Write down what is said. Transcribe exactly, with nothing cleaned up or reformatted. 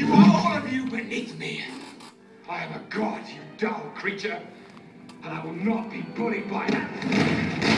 You are all of you beneath me. I am a god, you dull creature, and I will not be bullied by that.